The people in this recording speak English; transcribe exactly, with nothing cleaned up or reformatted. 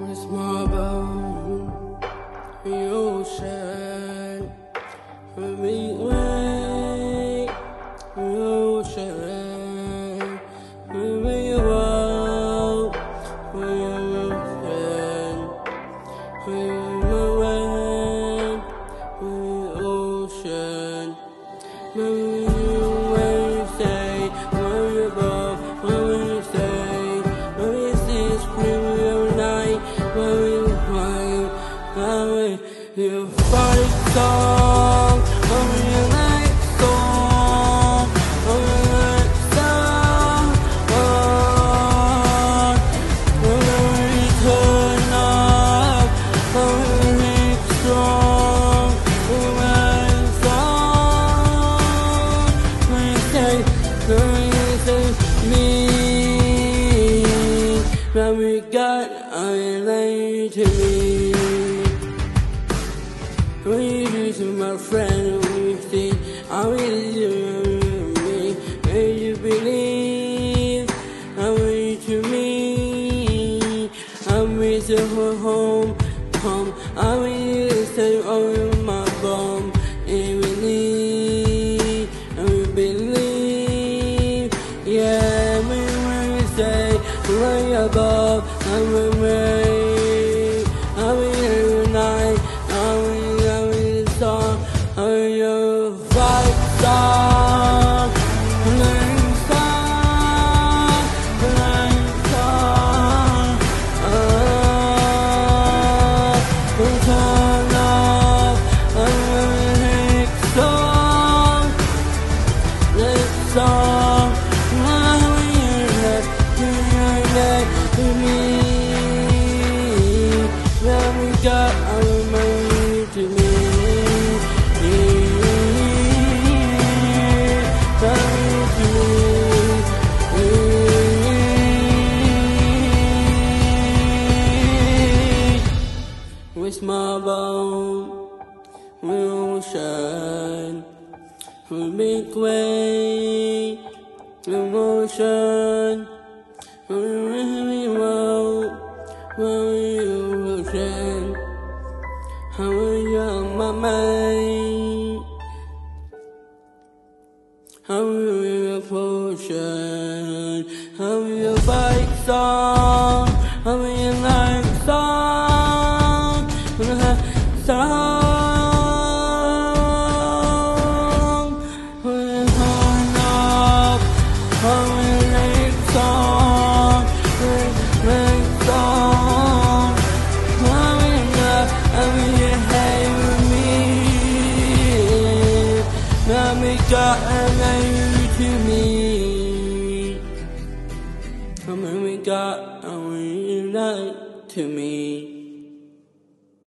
It's my boat, the ocean, the big way, the ocean, the big world, the ocean, the wind, the ocean, the way say, where you go, where you stay, where is this premium night, where you find, where you fight song, where you like song, where you like song, where you turn up, where you make strong, where you like song, where you say, where you say me, where we got, I like to me. When you do to my friend, when you think I will do me, when you believe I will to me, I miss you for home, home. I will stay on my bum, and believe, I will believe, yeah. When we say way above, I will wait, I will unite, I will. Song, are you fight song, learn song, learn song, ah, turn up, I'm next song, next song, now you're left, you're left to me, now we got our money to me. With my boat, we ocean, we make way, we motion, we really well, we ocean, how are you on my mind, how are you potion, how are you fight song, how are you like song. Song, when turn up, when make song, when make song, when up, when you hate with me, now me got you to me, when we got you to me.